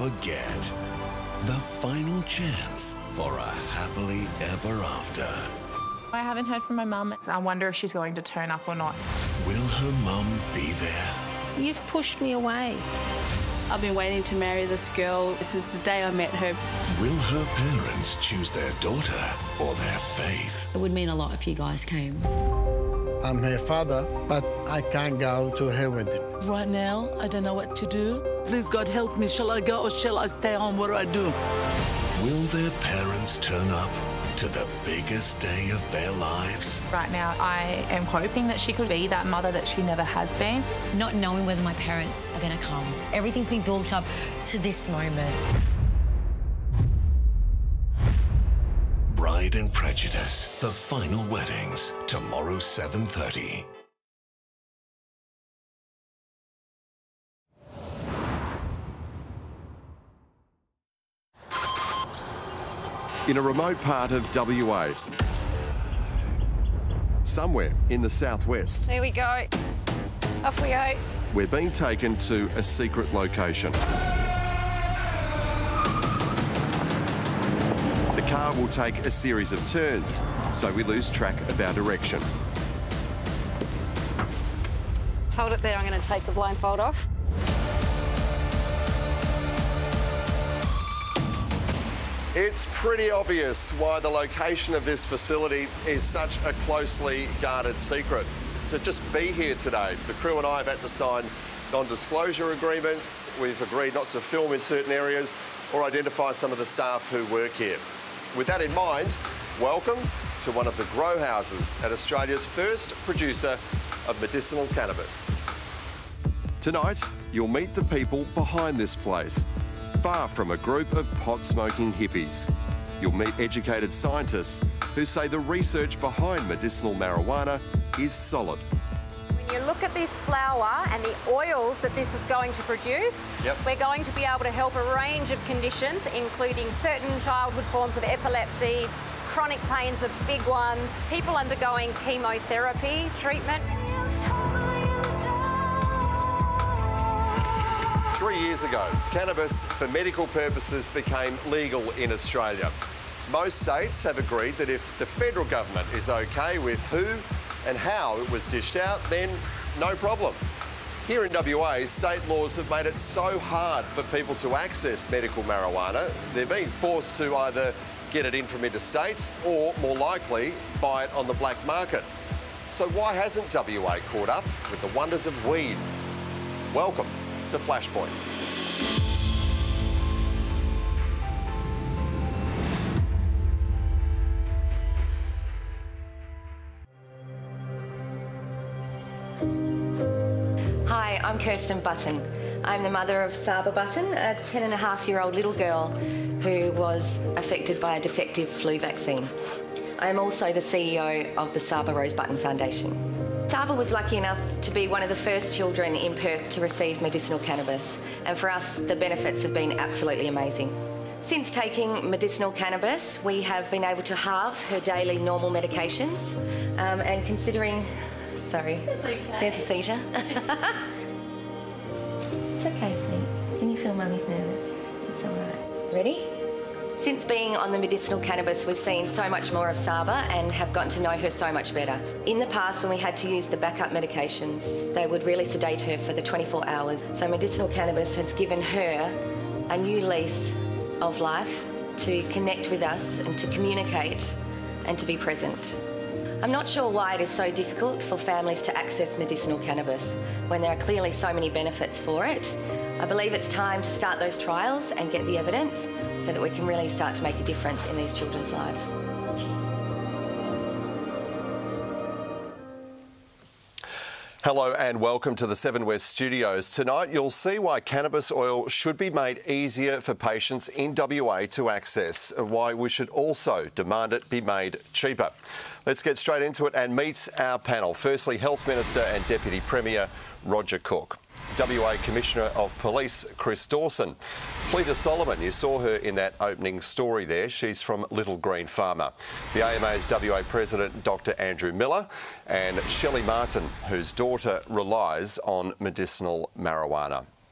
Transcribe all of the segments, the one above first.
forget. The final chance for a happily ever after. I haven't heard from my mum. I wonder if she's going to turn up or not. Will her mum be there? You've pushed me away. I've been waiting to marry this girl since the day I met her. Will her parents choose their daughter or their faith? It would mean a lot if you guys came. I'm her father, but I can't go to her with him. Right now, I don't know what to do. Please, God, help me. Shall I go or shall I stay home? What do I do? Will their parents turn up to the biggest day of their lives? Right now, I am hoping that she could be that mother that she never has been. Not knowing whether my parents are going to come. Everything's been built up to this moment. Bride and Prejudice, the final weddings, tomorrow 7:30. In a remote part of WA, somewhere in the southwest. Here we go. Off we go. We're being taken to a secret location. The car will take a series of turns, so we lose track of our direction. Let's hold it there. I'm going to take the blindfold off. It's pretty obvious why the location of this facility is such a closely guarded secret. To just be here today, the crew and I have had to sign non-disclosure agreements. We've agreed not to film in certain areas or identify some of the staff who work here. With that in mind, welcome to one of the grow houses at Australia's first producer of medicinal cannabis. Tonight, you'll meet the people behind this place. Far from a group of pot-smoking hippies. You'll meet educated scientists who say the research behind medicinal marijuana is solid. When you look at this flower and the oils that this is going to produce, we're going to be able to help a range of conditions, including certain childhood forms of epilepsy, chronic pain's a big one, people undergoing chemotherapy treatment. 3 years ago, cannabis for medical purposes became legal in Australia. Most states have agreed that if the federal government is okay with who and how it was dished out, then no problem. Here in WA, state laws have made it so hard for people to access medical marijuana, they're being forced to either get it in from interstate or, more likely, buy it on the black market. So why hasn't WA caught up with the wonders of weed? Welcome to Flashpoint. Hi, I'm Kirsten Button. I'm the mother of Saba Button, a 10-and-a-half-year-old little girl who was affected by a defective flu vaccine. I am also the CEO of the Saba Rose Button Foundation. Saba was lucky enough to be one of the first children in Perth to receive medicinal cannabis, and for us, the benefits have been absolutely amazing. Since taking medicinal cannabis, we have been able to halve her daily normal medications, and considering... Sorry, there's a seizure. It's okay, sweet. Can you feel Mummy's nervous? It's all right. Ready? Since being on the medicinal cannabis, we've seen so much more of Saba and have gotten to know her so much better. In the past, when we had to use the backup medications, they would really sedate her for the 24 hours. So medicinal cannabis has given her a new lease of life to connect with us and to communicate and to be present. I'm not sure why it is so difficult for families to access medicinal cannabis when there are clearly so many benefits for it. I believe it's time to start those trials and get the evidence so that we can really start to make a difference in these children's lives. Hello and welcome to the 7 West studios. Tonight you'll see why cannabis oil should be made easier for patients in WA to access, and why we should also demand it be made cheaper. Let's get straight into it and meet our panel. Firstly, Health Minister and Deputy Premier Roger Cook. WA Commissioner of Police Chris Dawson. Fleeta Solomon, you saw her in that opening story there. She's from Little Green Farmer. The AMA's WA President Dr Andrew Miller, and Shelley Martin, whose daughter relies on medicinal marijuana.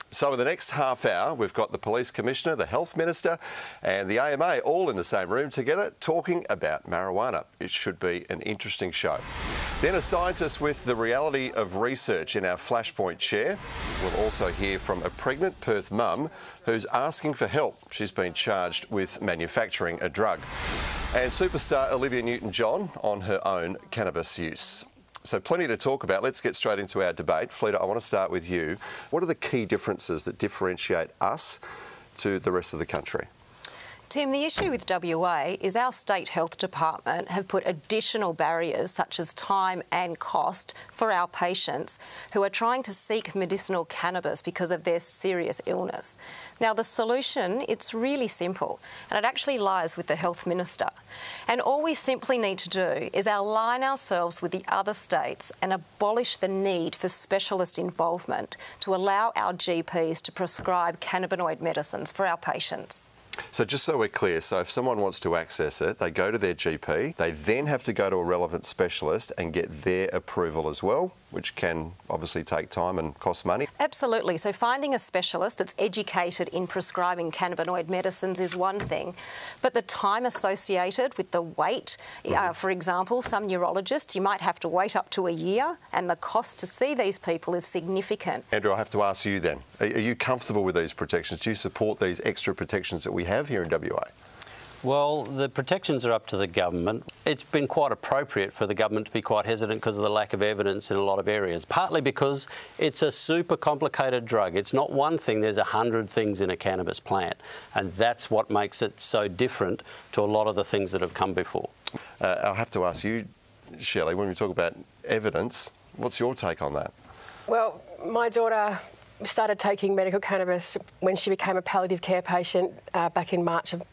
So in the next half hour, we've got the Police Commissioner, the Health Minister and the AMA all in the same room together talking about marijuana. It should be an interesting show. Then a scientist with the reality of research in our Flashpoint chair. We'll also hear from a pregnant Perth mum who's asking for help. She's been charged with manufacturing a drug. And superstar Olivia Newton-John on her own cannabis use. So plenty to talk about. Let's get straight into our debate. Fleta, I want to start with you. What are the key differences that differentiate us to the rest of the country? Tim, the issue with WA is our state health department have put additional barriers such as time and cost for our patients who are trying to seek medicinal cannabis because of their serious illness. Now, the solution, it's really simple, and it actually lies with the Health Minister. And all we simply need to do is align ourselves with the other states and abolish the need for specialist involvement to allow our GPs to prescribe cannabinoid medicines for our patients. So just so we're clear, so if someone wants to access it, they go to their GP, they then have to go to a relevant specialist and get their approval as well, which can obviously take time and cost money. Absolutely. So finding a specialist that's educated in prescribing cannabinoid medicines is one thing, but the time associated with the wait, for example, some neurologists, you might have to wait up to a year, and the cost to see these people is significant. Andrew, I have to ask you then, are you comfortable with these protections? Do you support these extra protections that we have here in WA? Well, the protections are up to the government. It's been quite appropriate for the government to be quite hesitant because of the lack of evidence in a lot of areas, partly because it's a super complicated drug. It's not one thing, there's 100 things in a cannabis plant, and that's what makes it so different to a lot of the things that have come before. I'll have to ask you, Shelley, when we talk about evidence, what's your take on that? Well, my daughter started taking medical cannabis when she became a palliative care patient back in March of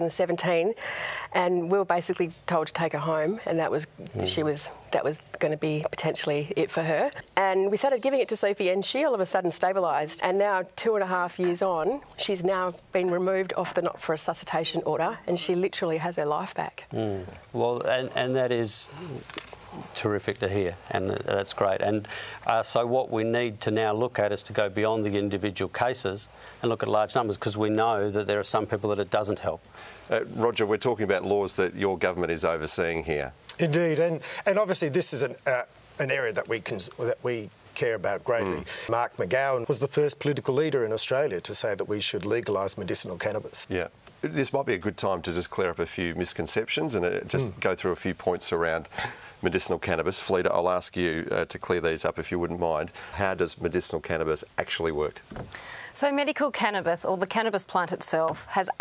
2017, and we were basically told to take her home, and that was going to be potentially it for her. And we started giving it to Sophie, and she all of a sudden stabilised. And now, 2.5 years on, she's now been removed off the not for resuscitation order, and she literally has her life back. Well, and that is terrific to hear, and that's great. And so what we need to now look at is to go beyond the individual cases and look at large numbers, because we know that there are some people that it doesn't help. Roger, we're talking about laws that your government is overseeing here. Indeed, and obviously this is an area that we care about greatly. Mark McGowan was the first political leader in Australia to say that we should legalise medicinal cannabis. Yeah. This might be a good time to just clear up a few misconceptions and just go through a few points around medicinal cannabis. Fleta, I'll ask you to clear these up if you wouldn't mind. How does medicinal cannabis actually work? So medical cannabis, or the cannabis plant itself, has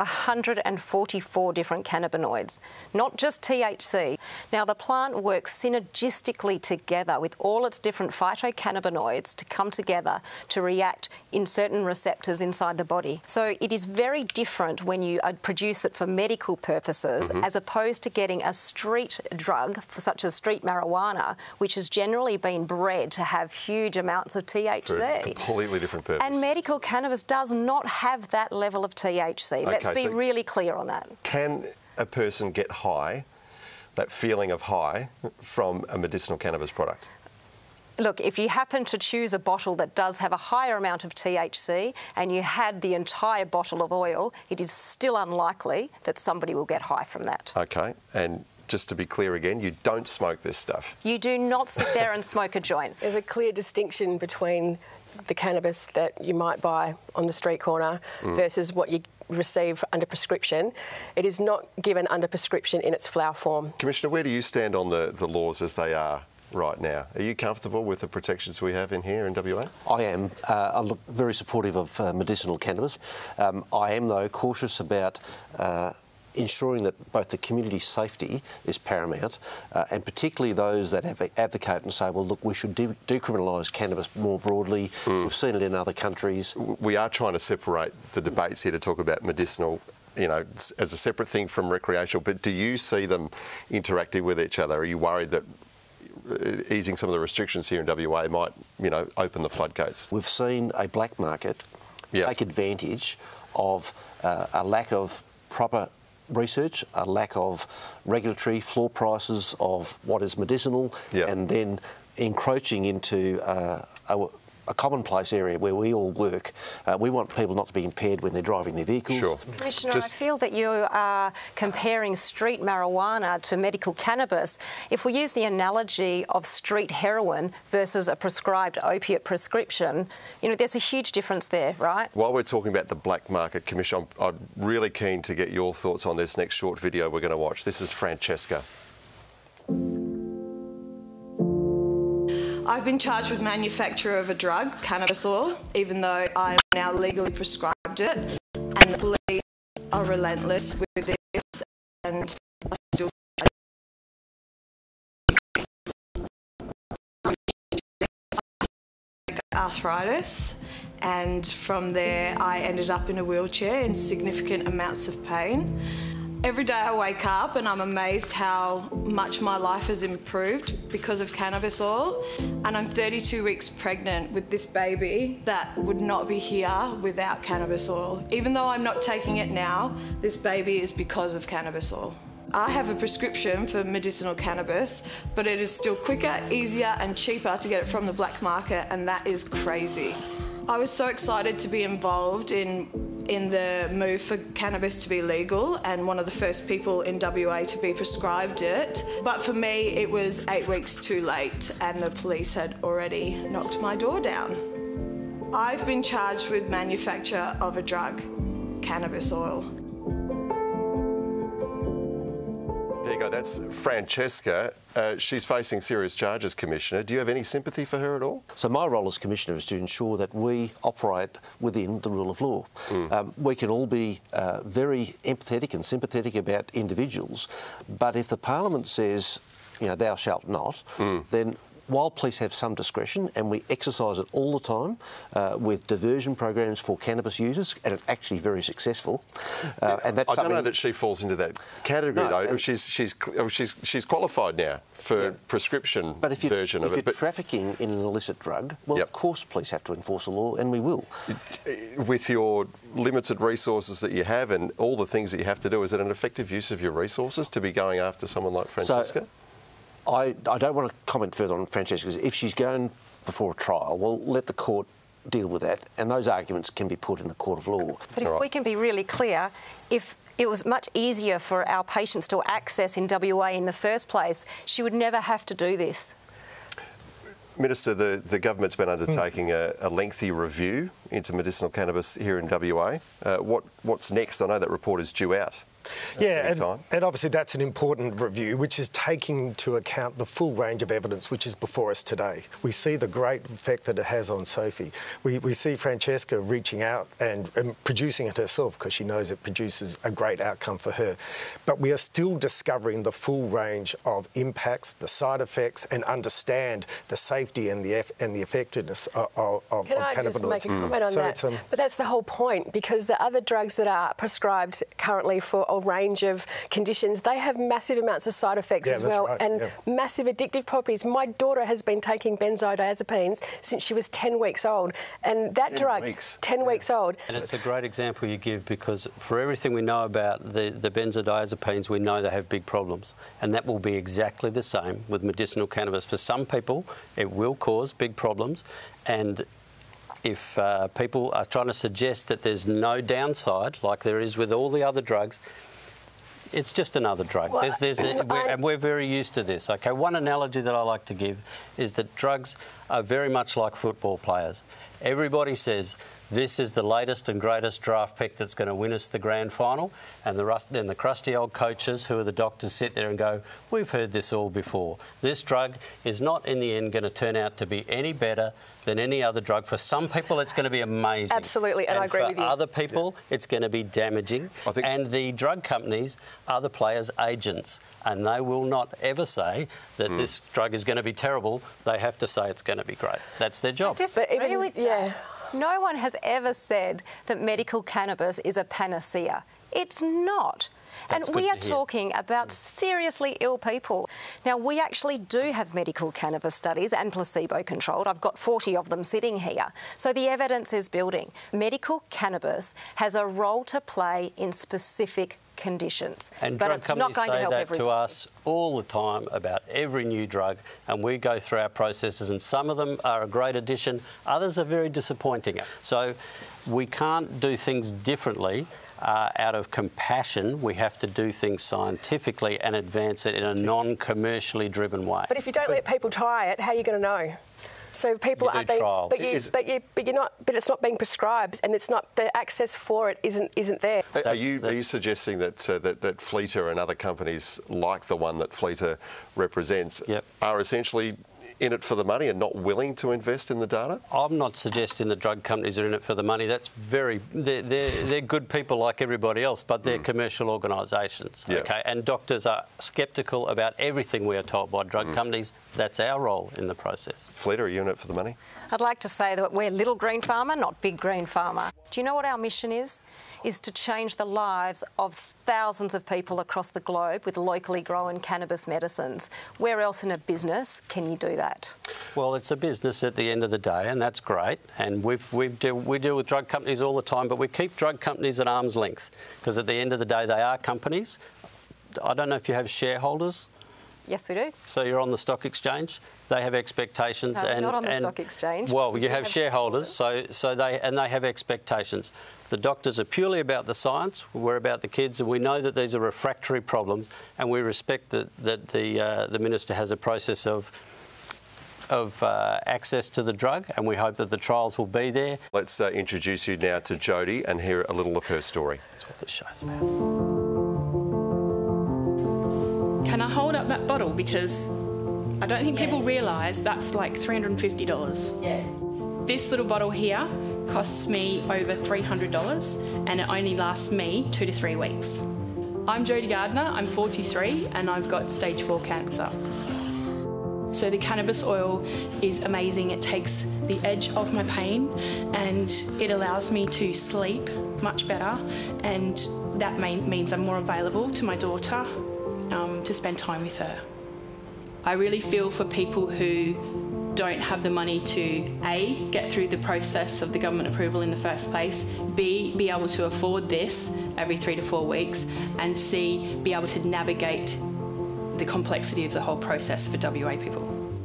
144 different cannabinoids, not just THC. Now, the plant works synergistically together with all its different phytocannabinoids to come together to react in certain receptors inside the body. So it is very different when you produce it for medical purposes as opposed to getting a street drug, such as street marijuana, which has generally been bred to have huge amounts of THC. For a completely different purpose. And medical cannabis does not have that level of THC. Let's be really clear on that. Can a person get high, that feeling of high, from a medicinal cannabis product? Look, if you happen to choose a bottle that does have a higher amount of THC and you had the entire bottle of oil, it is still unlikely that somebody will get high from that. OK, and just to be clear again, you don't smoke this stuff? You do not sit there and smoke a joint. There's a clear distinction between the cannabis that you might buy on the street corner versus what you receive under prescription. It is not given under prescription in its flower form. Commissioner, where do you stand on the laws as they are right now? Are you comfortable with the protections we have in here in WA? I am. I'm very supportive of medicinal cannabis. I am, though, cautious about ensuring that both the community safety is paramount, and particularly those that advocate and say, well, look, we should decriminalise cannabis more broadly. We've seen it in other countries. We are trying to separate the debates here to talk about medicinal, you know, as a separate thing from recreational, but do you see them interacting with each other? Are you worried that easing some of the restrictions here in WA might, you know, open the floodgates? We've seen a black market take advantage of a lack of proper research, a lack of regulatory floor prices of what is medicinal, and then encroaching into a commonplace area where we all work. We want people not to be impaired when they're driving their vehicles. Sure. Commissioner, I feel that you are comparing street marijuana to medical cannabis. If we use the analogy of street heroin versus a prescribed opiate prescription, you know, there's a huge difference there, right? While we're talking about the black market, Commissioner, I'm really keen to get your thoughts on this next short video we're going to watch. This is Francesca. I've been charged with manufacture of a drug, cannabis oil, even though I am now legally prescribed it, and the police are relentless with this, and I still arthritis, and from there I ended up in a wheelchair in significant amounts of pain. Every day I wake up and I'm amazed how much my life has improved because of cannabis oil, and I'm 32 weeks pregnant with this baby that would not be here without cannabis oil. Even though I'm not taking it now, this baby is because of cannabis oil. I have a prescription for medicinal cannabis, but it is still quicker, easier and cheaper to get it from the black market, and that is crazy. I was so excited to be involved in the move for cannabis to be legal, and one of the first people in WA to be prescribed it. But for me, it was 8 weeks too late, and the police had already knocked my door down. I've been charged with manufacture of a drug, cannabis oil. There you go, that's Francesca. She's facing serious charges, Commissioner. Do you have any sympathy for her at all? So my role as Commissioner is to ensure that we operate within the rule of law. We can all be very empathetic and sympathetic about individuals, but if the Parliament says, you know, thou shalt not, then while police have some discretion, and we exercise it all the time with diversion programs for cannabis users, and it's actually very successful. And that's I don't know that she falls into that category, though. She's qualified now for prescription version of it. But if you're trafficking in an illicit drug, well, of course police have to enforce the law, and we will. With your limited resources that you have and all the things that you have to do, is it an effective use of your resources to be going after someone like Francesca? I don't want to comment further on Francesca. If she's going before a trial, well, let the court deal with that, and those arguments can be put in the court of law. But if we can be really clear, if it was much easier for our patients to access in WA in the first place, she would never have to do this. Minister, the government's been undertaking a lengthy review into medicinal cannabis here in WA. What's next? I know that report is due out. Yeah, and obviously that's an important review, which is taking into account the full range of evidence which is before us today. We see the great effect that it has on Sophie. We see Francesca reaching out and producing it herself because she knows it produces a great outcome for her. But we are still discovering the full range of impacts, the side effects, and understand the safety and the effectiveness of cannabinoids. Can I just make a comment on that? But that's the whole point, because the other drugs that are prescribed currently for a range of conditions, they have massive amounts of side effects as well, and massive addictive properties. My daughter has been taking benzodiazepines since she was 10 weeks old, and that drug, 10 weeks old. And it's a great example you give, because for everything we know about the benzodiazepines, we know they have big problems, and that will be exactly the same with medicinal cannabis. For some people, it will cause big problems, and if people are trying to suggest that there's no downside, like there is with all the other drugs, it's just another drug. Well, and we're very used to this. Okay, one analogy that I like to give is that drugs are very much like football players. Everybody says this is the latest and greatest draft pick that's going to win us the grand final, and then the crusty old coaches who are the doctors sit there and go, we've heard this all before. This drug is not in the end going to turn out to be any better than any other drug. For some people, it's going to be amazing. Absolutely, and I agree with you. For other people, it's going to be damaging. And the drug companies are the players' agents, and they will not ever say that this drug is going to be terrible. They have to say it's going to be great. That's their job. No one has ever said that medical cannabis is a panacea. It's not. And we are talking about seriously ill people. Now, we actually do have medical cannabis studies and placebo-controlled. I've got 40 of them sitting here. So the evidence is building. Medical cannabis has a role to play in specific conditions. And but drug it's companies not going to say help that everyone. to us all the time about every new drug, and we go through our processes, and some of them are a great addition, others are very disappointing. So we can't do things differently. Out of compassion, we have to do things scientifically and advance it in a non-commercially driven way. But if you don't let people try it, how are you going to know? So people You do trials. but it's not being prescribed, and it's not, the access for it isn't there. Are you suggesting that that Fleeter and other companies like the one that Fleeter represents are essentially in it for the money and not willing to invest in the data? I'm not suggesting that drug companies are in it for the money. That's they're good people like everybody else, but they're commercial organisations. Okay, and doctors are sceptical about everything we are told by drug companies. That's our role in the process. Fleeter, are you in it for the money? I'd like to say that we're Little Green Pharma, not Big Green Pharma. Do you know what our mission is? Is to change the lives of thousands of people across the globe with locally grown cannabis medicines. Where else in a business can you do that? Well, it's a business at the end of the day, and that's great. And we deal with drug companies all the time, but we keep drug companies at arm's length because at the end of the day, they are companies. I don't know if you have shareholders. Yes, we do. So you're on the stock exchange. They have expectations, No, not on the stock exchange. Well, you have shareholders, so they have expectations. The doctors are purely about the science. We're about the kids, and we know that these are refractory problems, and we respect that the minister has a process of access to the drug, and we hope that the trials will be there. Let's introduce you now to Jodie and hear a little of her story. That's what this show's about. Can I hold up that bottle? Because I don't think people realise that's like $350. Yeah. This little bottle here costs me over $300 and it only lasts me 2 to 3 weeks. I'm Jodie Gardner, I'm 43 and I've got stage 4 cancer. So the cannabis oil is amazing. It takes the edge off my pain and it allows me to sleep much better, and that means I'm more available to my daughter to spend time with her. I really feel for people who don't have the money to A, get through the process of the government approval in the first place, B, be able to afford this every 3 to 4 weeks, and C, be able to navigate the complexity of the whole process for WA people.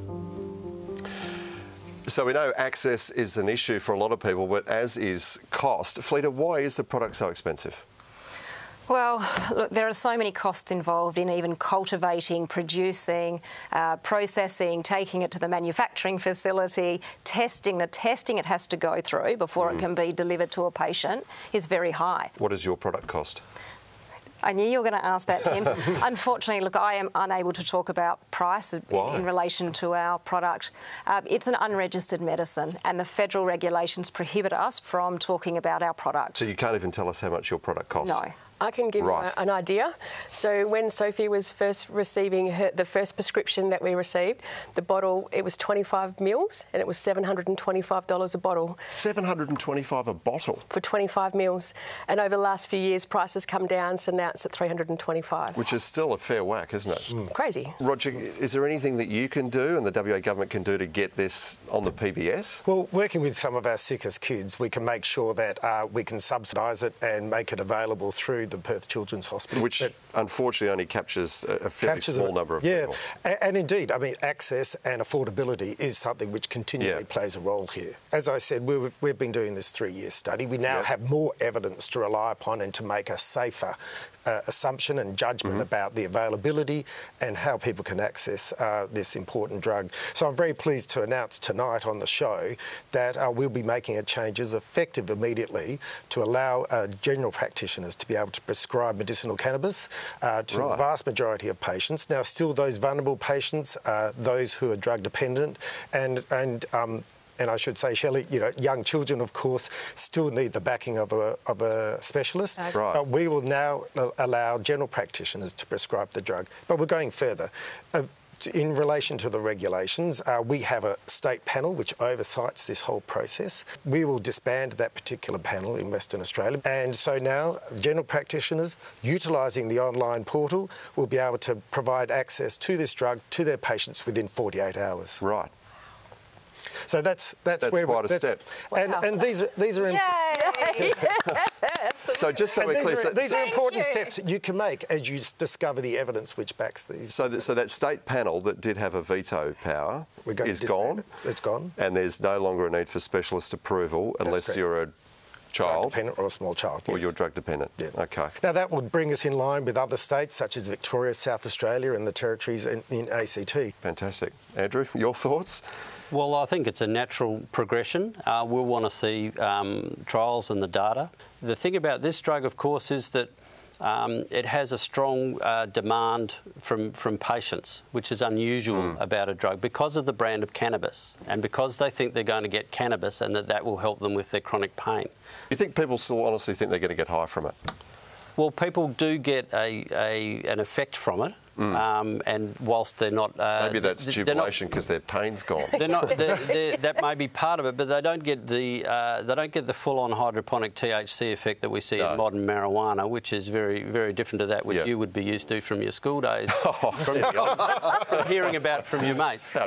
So we know access is an issue for a lot of people, but as is cost. Fleeter, why is the product so expensive? Well, look, there are so many costs involved in even cultivating, producing, processing, taking it to the manufacturing facility, testing. The testing it has to go through before it can be delivered to a patient is very high. What does your product cost? I knew you were going to ask that, Tim. Unfortunately, look, I am unable to talk about price in relation to our product. It's an unregistered medicine, and the federal regulations prohibit us from talking about our product. So you can't even tell us how much your product costs? No. I can give you an idea. So when Sophie was first receiving the first prescription that we received, the bottle, it was 25 mils and it was $725 a bottle. $725 a bottle? For 25 mils. And over the last few years, prices come down, so now it's at $325. Which is still a fair whack, isn't it? Crazy. Roger, is there anything that you can do and the WA government can do to get this on the PBS? Well, working with some of our sickest kids, we can make sure that we can subsidise it and make it available through the Perth Children's Hospital. Which unfortunately only captures a fairly small number of people. And indeed, I mean, access and affordability is something which continually plays a role here. As I said, we've been doing this 3-year study. We now have more evidence to rely upon and to make a safer assumption and judgment about the availability and how people can access this important drug. So I'm very pleased to announce tonight on the show that we'll be making changes effective immediately to allow general practitioners to be able to prescribe medicinal cannabis to the vast majority of patients. Now, still those vulnerable patients, those who are drug dependent, and I should say, Shelley, young children, of course, still need the backing of a specialist. But we will now allow general practitioners to prescribe the drug. But we're going further. In relation to the regulations, we have a state panel which oversights this whole process. We will disband that particular panel in Western Australia. And so now general practitioners, utilising the online portal, will be able to provide access to this drug to their patients within 48 hours. Right. So that's where quite a step. And these are Yay! So just so we're clear... These are important steps that you can make as you discover the evidence which backs these. So that state panel that did have a veto power is gone? It's gone. And there's no longer a need for specialist approval unless you're a child? Drug-dependent or a small child, yes. Or you're drug-dependent? Yeah. OK. Now, that would bring us in line with other states such as Victoria, South Australia and the territories in ACT. Fantastic. Andrew, your thoughts? Well, I think it's a natural progression. We'll want to see trials and the data. The thing about this drug, of course, is that it has a strong demand from patients, which is unusual about a drug because of the brand of cannabis and because they think they're going to get cannabis and that will help them with their chronic pain. You think people still honestly think they're going to get high from it? Well, people do get an effect from it. And whilst they're not... maybe that's jubilation because their pain's gone. That may be part of it, but they don't get the full-on hydroponic THC effect that we see in modern marijuana, which is very, very different to that which you would be used to from your school days, from hearing about from your mates. How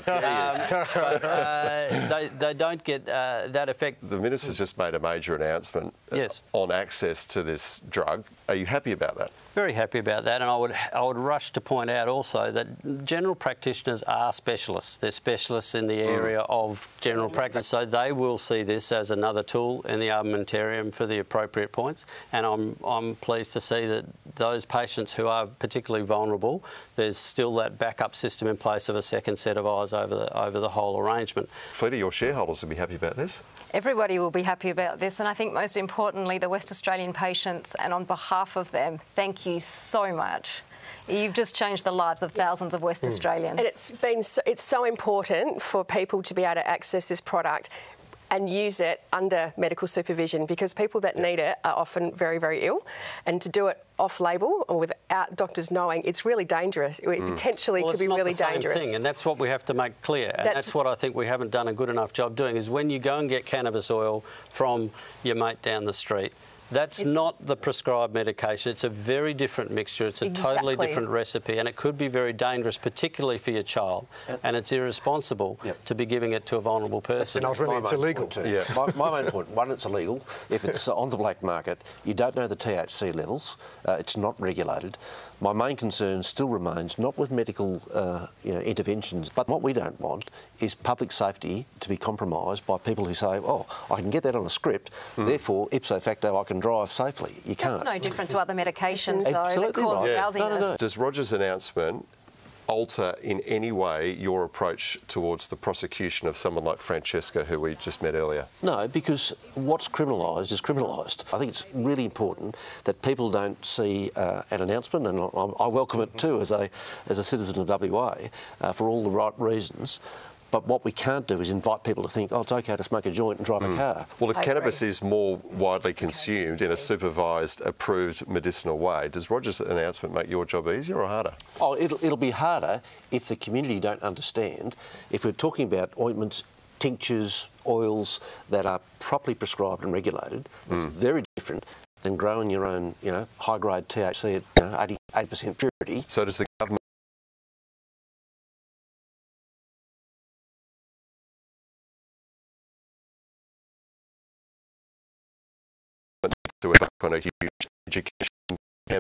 dare you? They don't get that effect. The Minister's just made a major announcement on access to this drug. Are you happy about that? Very happy about that, and I would rush to point out also that general practitioners are specialists. They're specialists in the area of general practice, so they will see this as another tool in the armamentarium for the appropriate points. And I'm pleased to see that those patients who are particularly vulnerable, there's still that backup system in place of a second set of eyes over the whole arrangement. Fleta, your shareholders will be happy about this? Everybody will be happy about this, and I think most importantly the West Australian patients, and on behalf of them, thank you so much. You've just changed the lives of thousands of West Australians. And it's so important for people to be able to access this product and use it under medical supervision, because people that need it are often very, very ill, and to do it off-label or without doctors knowing, it's really dangerous. It potentially could be really dangerous. It's not the same thing, and that's what we have to make clear. And that's what I think we haven't done a good enough job doing, is when you go and get cannabis oil from your mate down the street, that's not the prescribed medication. It's a very different mixture. It's a totally different recipe, and it could be very dangerous, particularly for your child. And it's irresponsible to be giving it to a vulnerable person. And ultimately, it's illegal. My main point, one, it's illegal. If it's on the black market, you don't know the THC levels. It's not regulated. My main concern still remains not with medical interventions, but what we don't want is public safety to be compromised by people who say, oh, I can get that on a script, therefore, ipso facto, I can drive safely. You can't. That's no different to other medications, though, that cause drowsiness. No. Does Roger's announcement alter in any way your approach towards the prosecution of someone like Francesca, who we just met earlier? No, because what's criminalised is criminalised. I think it's really important that people don't see an announcement, and I welcome it too as a citizen of WA for all the right reasons. But what we can't do is invite people to think, oh, it's OK to smoke a joint and drive a car. Well, if cannabis is more widely consumed in a supervised, approved medicinal way, does Roger's announcement make your job easier or harder? Oh, it'll be harder if the community don't understand. If we're talking about ointments, tinctures, oils that are properly prescribed and regulated, it's very different than growing your own, high-grade THC at 80% purity. So does the government to embark on a huge education campaign?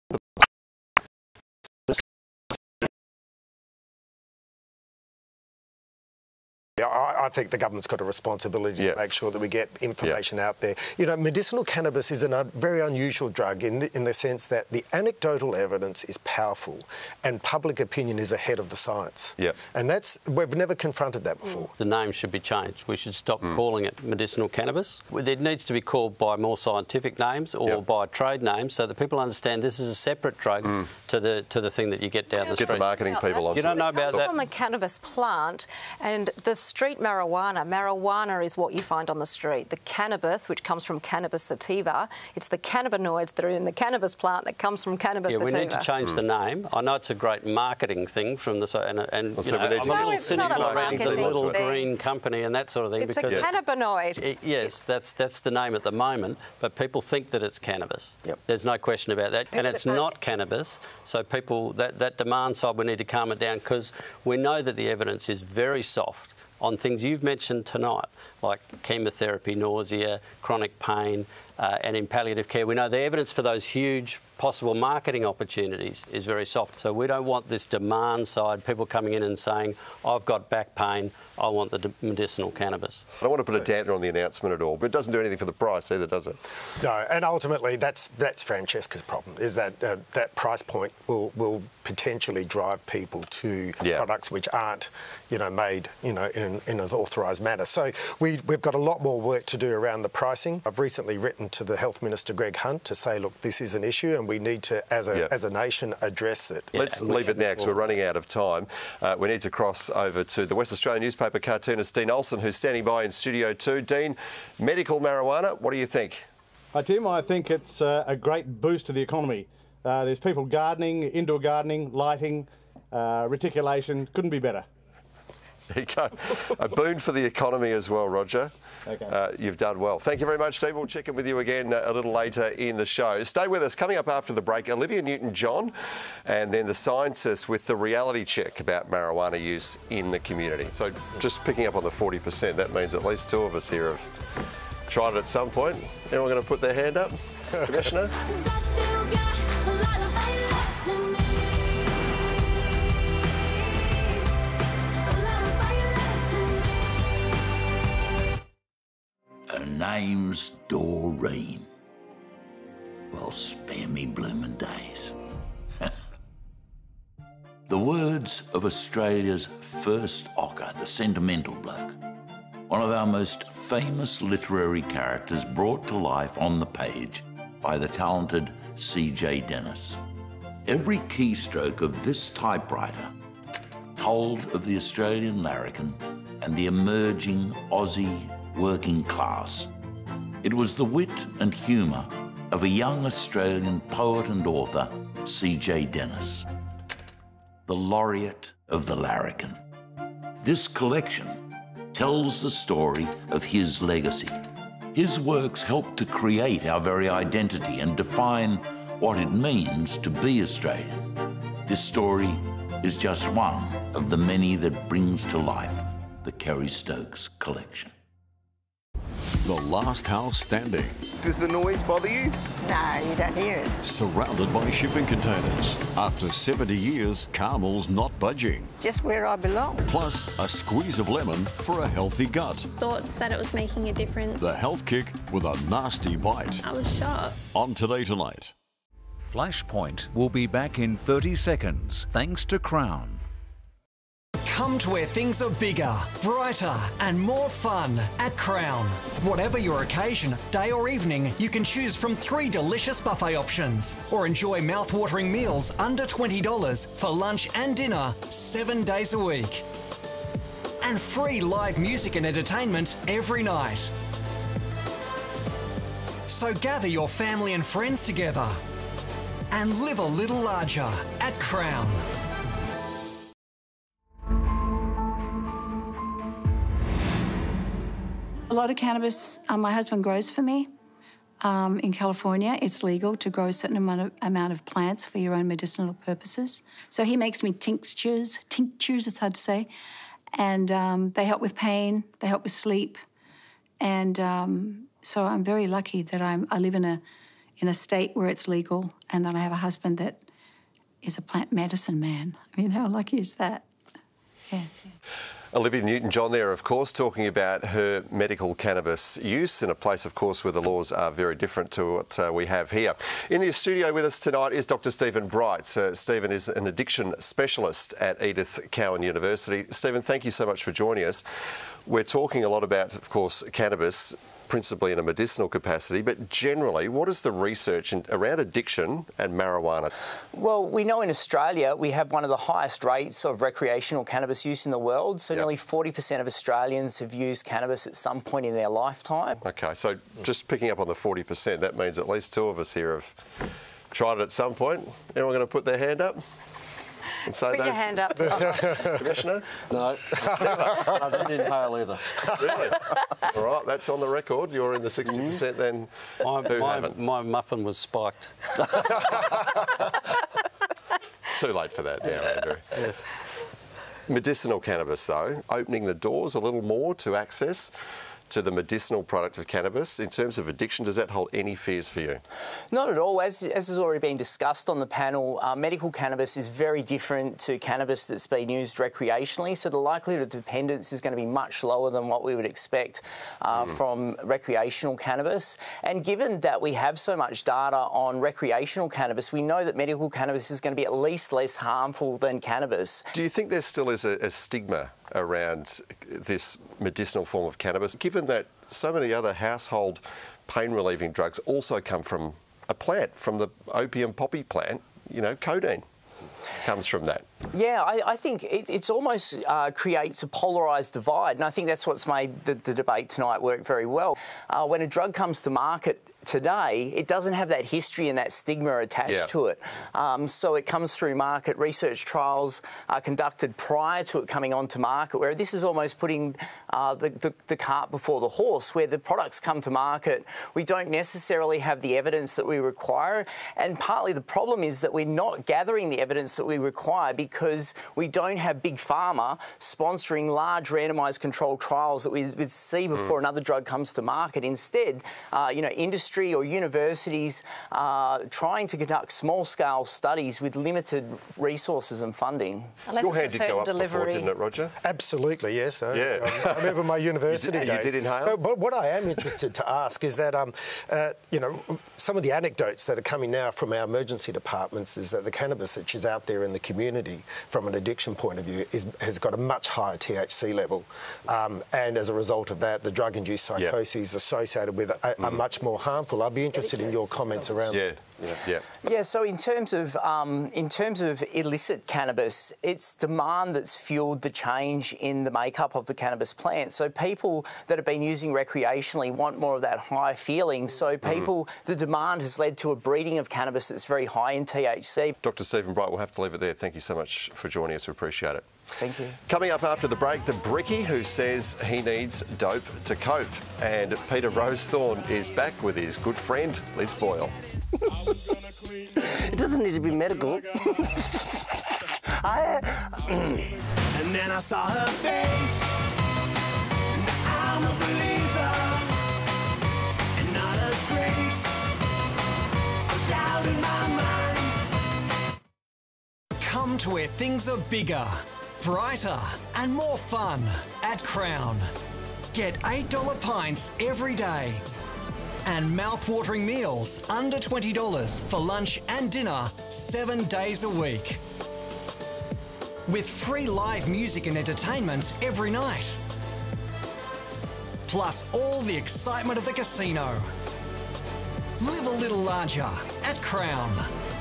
I think the government's got a responsibility to make sure that we get information out there. Medicinal cannabis is a very unusual drug in the sense that the anecdotal evidence is powerful and public opinion is ahead of the science. And we've never confronted that before. The name should be changed. We should stop calling it medicinal cannabis. It needs to be called by more scientific names or by trade names so that people understand this is a separate drug to the thing that you get down the street. Get the marketing people on. You don't know about that? From the cannabis plant, and the street marijuana is what you find on the street. The cannabis, which comes from cannabis sativa, it's the cannabinoids that are in the cannabis plant that comes from cannabis sativa. We need to change the name. I know it's a great marketing thing from the I'm a little cynical around the little green company and that sort of thing. It's because a cannabinoid. Yes, that's the name at the moment, but people think that it's cannabis. There's no question about that, and it's not cannabis. So people, that demand side, we need to calm it down because we know that the evidence is very soft on things you've mentioned tonight, like chemotherapy, nausea, chronic pain, and in palliative care, we know the evidence for those huge possible marketing opportunities is very soft. So we don't want this demand side, people coming in and saying, I've got back pain, I want the medicinal cannabis. I don't want to put a damper on the announcement at all, but it doesn't do anything for the price either, does it? No, and ultimately that's Francesca's problem, is that that price point will potentially drive people to products which aren't, made, in an authorised manner. So we've got a lot more work to do around the pricing. I've recently written to the Health Minister, Greg Hunt, to say, look, this is an issue and we need to, as a nation, address it. Let's leave it now because we're running out of time. We need to cross over to the West Australian newspaper cartoonist Dean Olsen, who's standing by in Studio 2. Dean, medical marijuana, what do you think? Hi Tim, I think it's a great boost to the economy. There's people gardening, indoor gardening, lighting, reticulation, couldn't be better. There you go. A boon for the economy as well, Roger. Okay. You've done well. Thank you very much, Steve. We'll check in with you again a little later in the show. Stay with us. Coming up after the break, Olivia Newton-John and then the scientists with the reality check about marijuana use in the community. So just picking up on the 40%, that means at least two of us here have tried it at some point. Anyone going to put their hand up? Commissioner? Her name's Doreen. Well, spare me bloomin' days. The words of Australia's first ocker, the sentimental bloke. One of our most famous literary characters brought to life on the page by the talented C.J. Dennis. Every keystroke of this typewriter told of the Australian larrikin and the emerging Aussie working class. It was the wit and humour of a young Australian poet and author, C.J. Dennis, the laureate of the larrikin. This collection tells the story of his legacy. His works help to create our very identity and define what it means to be Australian. This story is just one of the many that brings to life the Kerry Stokes collection. The last house standing. Does the noise bother you? No, you don't hear it. Surrounded by shipping containers. After 70 years, Carmel's not budging. Just where I belong. Plus, a squeeze of lemon for a healthy gut. Thought that it was making a difference. The health kick with a nasty bite. I was shocked. On Today Tonight. Flashpoint will be back in 30 seconds, thanks to Crown. Come to where things are bigger, brighter and more fun at Crown. Whatever your occasion, day or evening, you can choose from 3 delicious buffet options or enjoy mouth-watering meals under $20 for lunch and dinner 7 days a week. And free live music and entertainment every night. So gather your family and friends together and live a little larger at Crown. A lot of cannabis my husband grows for me. In California, it's legal to grow a certain amount of plants for your own medicinal purposes. So he makes me tinctures, it's hard to say, and they help with pain, they help with sleep. And so I'm very lucky that I live in a state where it's legal and that I have a husband that is a plant medicine man. I mean, how lucky is that? Yeah. Olivia Newton-John there, of course, talking about her medical cannabis use in a place, of course, where the laws are very different to what we have here. In the studio with us tonight is Dr. Stephen Bright. Stephen is an addiction specialist at Edith Cowan University. Stephen, thank you so much for joining us. We're talking a lot about, of course, cannabis, principally in a medicinal capacity, but generally, what is the research around addiction and marijuana? Well, we know in Australia we have one of the highest rates of recreational cannabis use in the world, so nearly 40% of Australians have used cannabis at some point in their lifetime. OK, so just picking up on the 40%, that means at least two of us here have tried it at some point. Anyone going to put their hand up? And say Put your hand up. Commissioner? No. I didn't inhale either. Really? All right, that's on the record. You're in the 60% then. My muffin was spiked. Too late for that now, Andrew. Yes. Medicinal cannabis, though, opening the doors a little more to access to the medicinal product of cannabis. In terms of addiction, does that hold any fears for you? Not at all. As has already been discussed on the panel, medical cannabis is very different to cannabis that's been used recreationally, so the likelihood of dependence is going to be much lower than what we would expect from recreational cannabis. And given that we have so much data on recreational cannabis, we know that medical cannabis is going to be at least less harmful than cannabis. Do you think there still is a stigma around this medicinal form of cannabis, given that so many other household pain-relieving drugs also come from a plant, from the opium poppy plant? You know, codeine comes from that. Yeah, I think it's almost creates a polarised divide, and I think that's what's made the debate tonight work very well. When a drug comes to market today, it doesn't have that history and that stigma attached to it. So it comes through market research trials conducted prior to it coming onto market, where this is almost putting the cart before the horse, where the products come to market, we don't necessarily have the evidence that we require, and partly the problem is that we're not gathering the evidence that we require because we don't have big pharma sponsoring large randomised controlled trials that we would see before another drug comes to market. Instead, industry or universities trying to conduct small-scale studies with limited resources and funding. Your hand did go up before, didn't it, Roger? Absolutely, yes. I remember my university days. You did inhale? But what I am interested to ask is that, some of the anecdotes that are coming now from our emergency departments is that the cannabis which is out there in the community from an addiction point of view has got a much higher THC level. And as a result of that, the drug-induced psychoses associated with it are much more harmful. I'd be interested in your comments around that. Yeah, so in terms of illicit cannabis, it's demand that's fueled the change in the makeup of the cannabis plant. So people that have been using recreationally want more of that high feeling. So the demand has led to a breeding of cannabis that's very high in THC. Dr. Stephen Bright, we'll have to leave it there. Thank you so much for joining us. We appreciate it. Thank you. Coming up after the break, the Bricky who says he needs dope to cope. And Peter Rosethorn is back with his good friend, Liz Boyle. It doesn't need to be medical. And then I saw her face. Now I'm a believer, and not a trace of doubt in my mind. Come to where things are bigger, brighter, and more fun at Crown. Get $8 pints every day. And mouth-watering meals under $20 for lunch and dinner 7 days a week. With free live music and entertainment every night. Plus all the excitement of the casino. Live a little larger at Crown.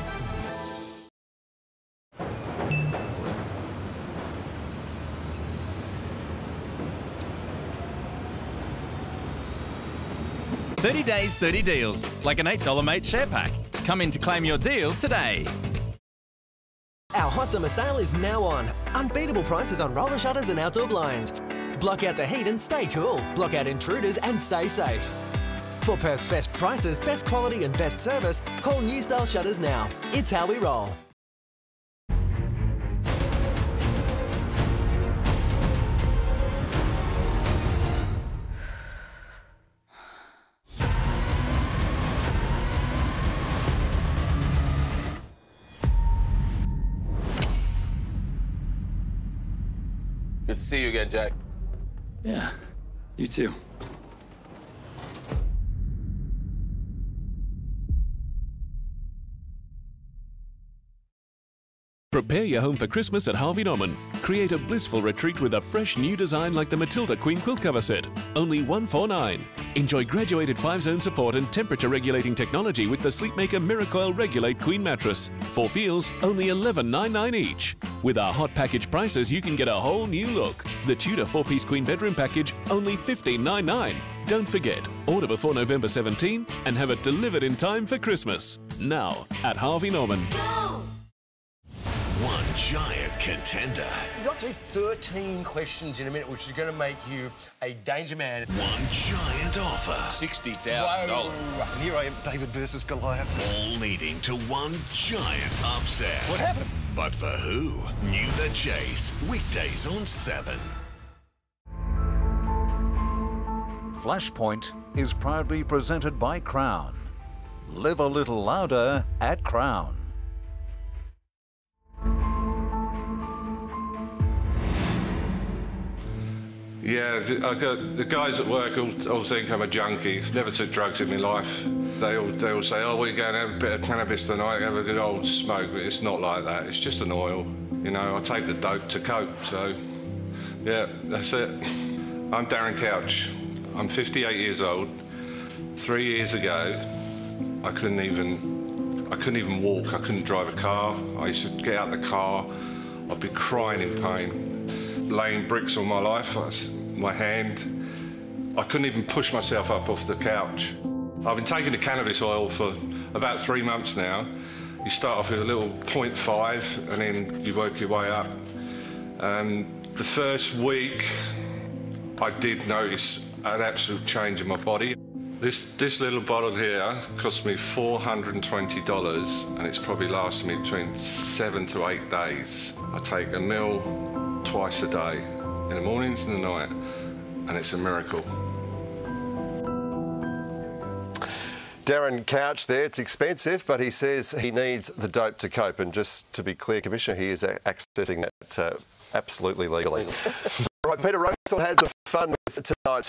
$30 days, 30 deals, like an $8 mate share pack. Come in to claim your deal today. Our hot summer sale is now on. Unbeatable prices on roller shutters and outdoor blinds. Block out the heat and stay cool. Block out intruders and stay safe. For Perth's best prices, best quality and best service, call New Style Shutters now. It's how we roll. Good to see you again, Jack. Yeah, you too. Prepare your home for Christmas at Harvey Norman. Create a blissful retreat with a fresh new design like the Matilda Queen Quilt Cover Set. Only $149. Enjoy graduated 5-zone support and temperature-regulating technology with the Sleepmaker Miracoil Regulate Queen Mattress. 4 feels, only $11.99 each. With our hot package prices, you can get a whole new look. The Tudor 4-piece Queen Bedroom Package, only $15.99. Don't forget, order before November 17 and have it delivered in time for Christmas. Now, at Harvey Norman. One giant contender. You've got through 13 questions in a minute, which is going to make you a danger man. One giant offer. $60,000. And here I am, David versus Goliath. All leading to one giant upset. What happened? But for who? New The Chase. Weekdays on 7. Flashpoint is proudly presented by Crown. Live a little louder at Crown. Yeah, the guys at work all think I'm a junkie. Never took drugs in my life. They all say, oh, we're going to have a bit of cannabis tonight, have a good old smoke, but it's not like that. It's just an oil. You know, I take the dope to cope, so yeah, that's it. I'm Darren Couch. I'm 58 years old. 3 years ago, I couldn't even walk. I couldn't drive a car. I used to get out of the car, I'd be crying in pain, laying bricks on my life, my hand. I couldn't even push myself up off the couch. I've been taking the cannabis oil for about 3 months now. You start off with a little 0.5 and then you work your way up. The first week, I did notice an absolute change in my body. This little bottle here cost me $420 and it's probably lasted me between 7 to 8 days. I take a meal twice a day, in the mornings and the night, and it's a miracle. Darren Couch there. It's expensive, but he says he needs the dope to cope. And just to be clear, Commissioner, he is accessing that absolutely legally. Right, Peter Rosell had some fun with tonight's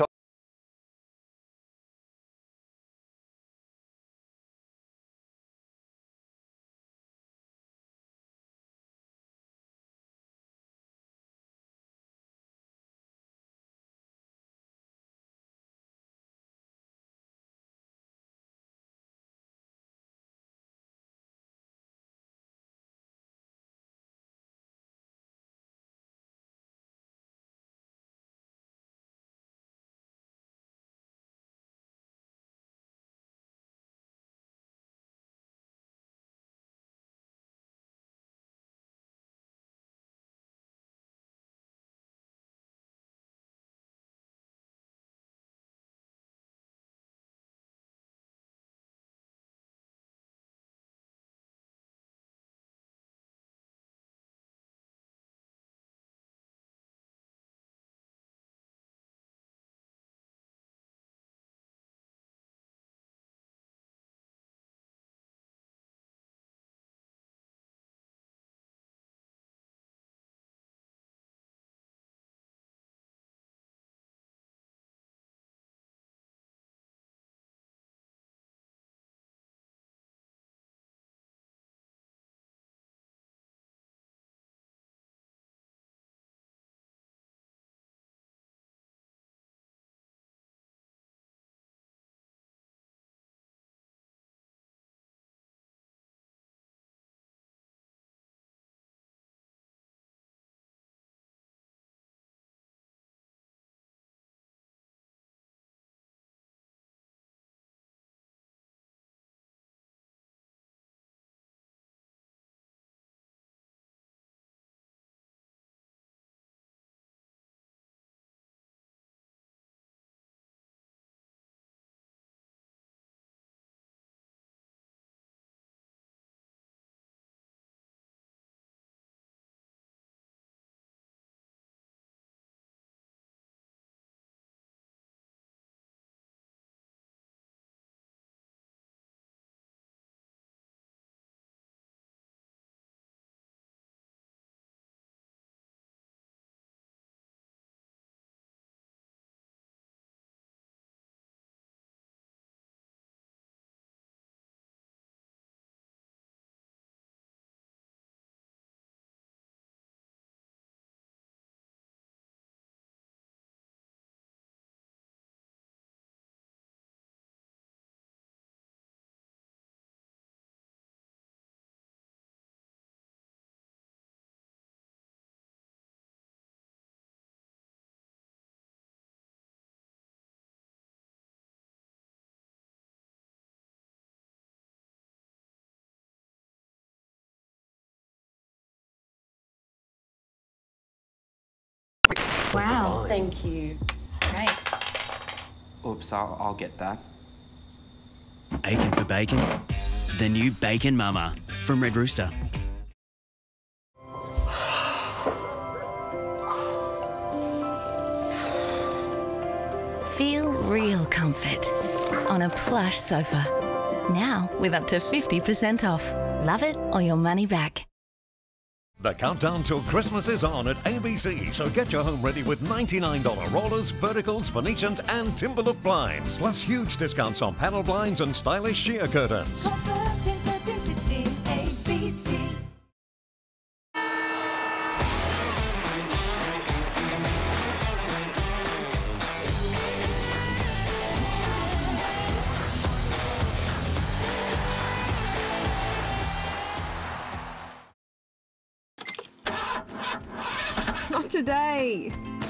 Wow. Thank you. Great. Oops, I'll get that. Aching for bacon? The new Bacon Mama from Red Rooster. Feel real. comfort on a plush sofa. Now with up to 50% off. Love it or your money back. The countdown till Christmas is on at ABC, so get your home ready with $99 rollers, verticals, Venetians and timber look blinds, plus huge discounts on panel blinds and stylish sheer curtains. ABC. Not today.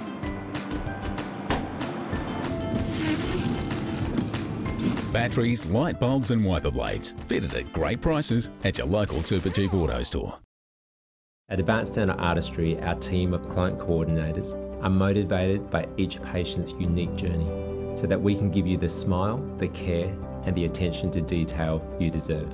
Batteries, light bulbs and wiper blades, fitted at great prices at your local Super Cheap Auto store. At Advanced Dental Artistry, our team of client coordinators are motivated by each patient's unique journey so that we can give you the smile, the care and the attention to detail you deserve.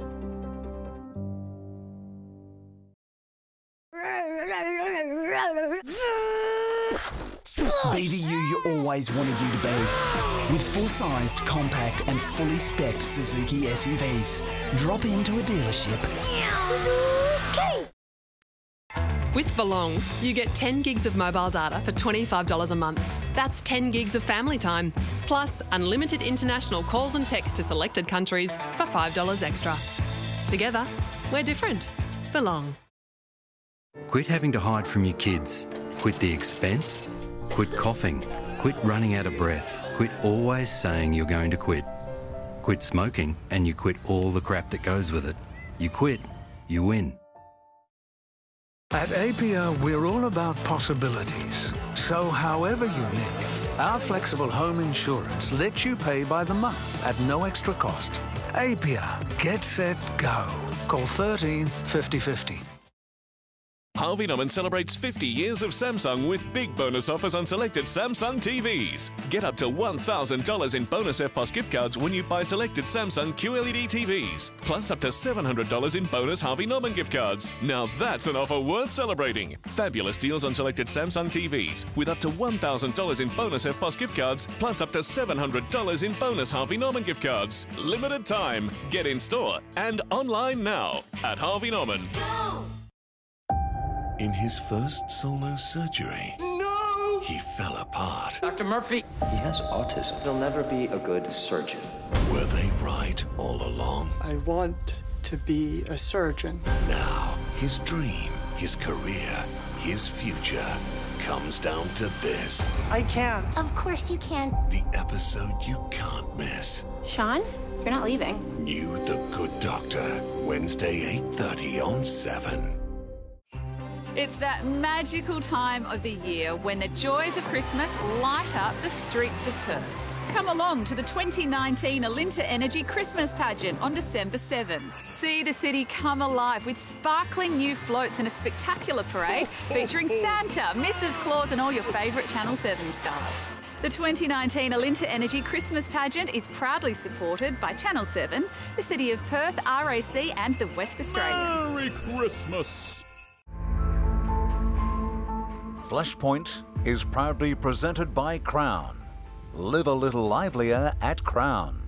Be the you always wanted you to be. With full-sized, compact and fully spec'd Suzuki SUVs. Drop into a dealership. Suzuki! With Belong, you get 10 gigs of mobile data for $25 a month. That's 10 gigs of family time. Plus, unlimited international calls and texts to selected countries for $5 extra. Together, we're different. Belong. Quit having to hide from your kids. Quit the expense. Quit coughing. Quit running out of breath. Quit always saying you're going to quit. Quit smoking and you quit all the crap that goes with it. You quit, you win. At APR, we're all about possibilities. So however you live, our flexible home insurance lets you pay by the month at no extra cost. APR, get set, go. Call 13 50 50. Harvey Norman celebrates 50 years of Samsung with big bonus offers on selected Samsung TVs. Get up to $1,000 in bonus FPOS gift cards when you buy selected Samsung QLED TVs, plus up to $700 in bonus Harvey Norman gift cards. Now that's an offer worth celebrating. Fabulous deals on selected Samsung TVs with up to $1,000 in bonus FPOS gift cards, plus up to $700 in bonus Harvey Norman gift cards. Limited time. Get in store and online now at Harvey Norman. In his first solo surgery, he fell apart. Dr. Murphy! He has autism. He'll never be a good surgeon. Were they right all along? I want to be a surgeon. Now, his dream, his career, his future comes down to this. I can't. Of course you can. The episode you can't miss. Sean, you're not leaving. New The Good Doctor, Wednesday, 8:30 on 7. It's that magical time of the year when the joys of Christmas light up the streets of Perth. Come along to the 2019 Alinta Energy Christmas Pageant on December 7. See the city come alive with sparkling new floats and a spectacular parade featuring Santa, Mrs. Claus and all your favourite Channel 7 stars. The 2019 Alinta Energy Christmas Pageant is proudly supported by Channel 7, the City of Perth, RAC and the West Australian. Merry Christmas! Flashpoint is proudly presented by Crown. Live a little livelier at Crown.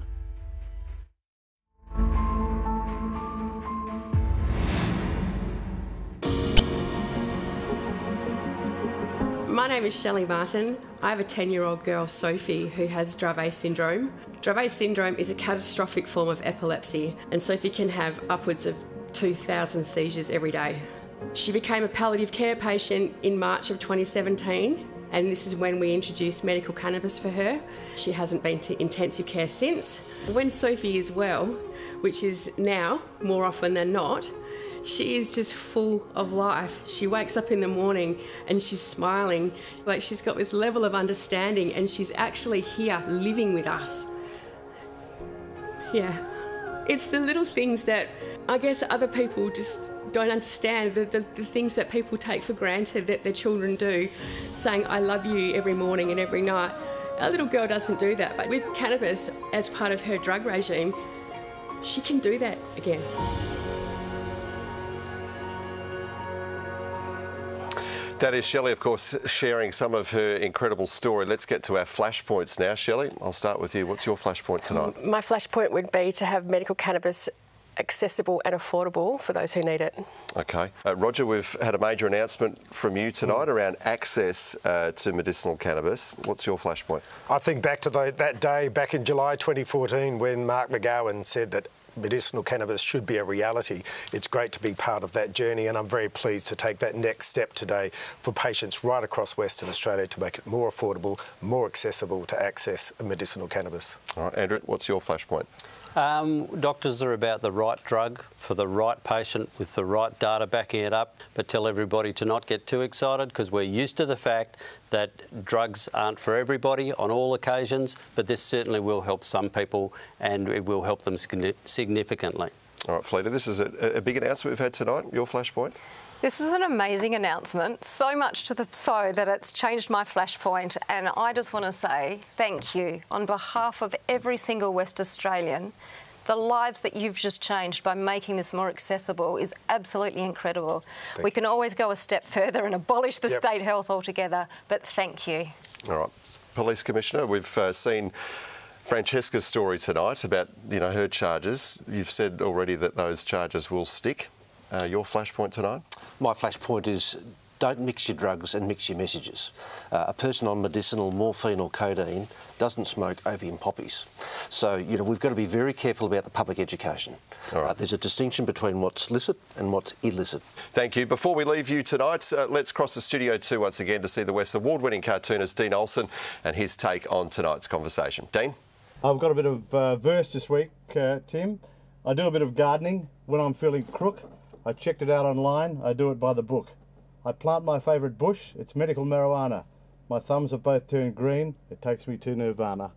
My name is Shelley Martin. I have a 10-year-old girl, Sophie, who has Dravet syndrome. Dravet syndrome is a catastrophic form of epilepsy, and Sophie can have upwards of 2,000 seizures every day. She became a palliative care patient in March of 2017, and this is when we introduced medical cannabis for her. She hasn't been to intensive care since. When Sophie is well, which is now more often than not, she is just full of life. She wakes up in the morning and she's smiling, like she's got this level of understanding and she's actually here living with us. Yeah, it's the little things that I guess other people just don't understand, the things that people take for granted that their children do, saying I love you every morning and every night. Our little girl doesn't do that, but with cannabis as part of her drug regime, she can do that again. That is Shelley, of course, sharing some of her incredible story. Let's get to our flashpoints now. Shelley, I'll start with you. What's your flashpoint tonight? My flashpoint would be to have medical cannabis accessible and affordable for those who need it. OK. Roger, we've had a major announcement from you tonight around access to medicinal cannabis. What's your flashpoint? I think back to that day back in July 2014 when Mark McGowan said that medicinal cannabis should be a reality. It's great to be part of that journey, and I'm very pleased to take that next step today for patients right across Western Australia to make it more affordable, more accessible to access medicinal cannabis. All right, Andrew, what's your flashpoint? Doctors are about the right drug for the right patient with the right data backing it up, but tell everybody to not get too excited because we're used to the fact that drugs aren't for everybody on all occasions, but this certainly will help some people and it will help them significantly. All right, Fleeta, this is a big announcement we've had tonight. Your flashpoint? This is an amazing announcement, so much to the so that it's changed my flashpoint, and I just want to say thank you on behalf of every single West Australian. The lives that you've just changed by making this more accessible is absolutely incredible. We can always go a step further and abolish the state health altogether, but thank you. All right. Police Commissioner, we've seen Francesca's story tonight about, her charges. You've said already that those charges will stick. Your flashpoint tonight? My flashpoint is don't mix your drugs and mix your messages. A person on medicinal morphine or codeine doesn't smoke opium poppies. So, we've got to be very careful about the public education. All right. There's a distinction between what's licit and what's illicit. Thank you. Before we leave you tonight, let's cross the studio 2 once again to see the West award-winning cartoonist Dean Olsen and his take on tonight's conversation. Dean? I've got a bit of verse this week, Tim. I do a bit of gardening when I'm feeling crook. I checked it out online, I do it by the book. I plant my favourite bush, it's medical marijuana. My thumbs have both turned green, it takes me to nirvana.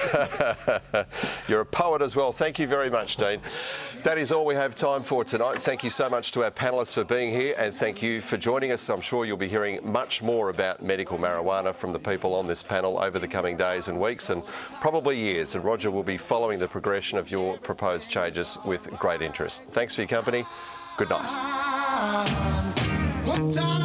You're a poet as well. Thank you very much, Dean. That is all we have time for tonight. Thank you so much to our panellists for being here, and thank you for joining us. I'm sure you'll be hearing much more about medical marijuana from the people on this panel over the coming days and weeks and probably years. And Roger will be following the progression of your proposed changes with great interest. Thanks for your company. Good night.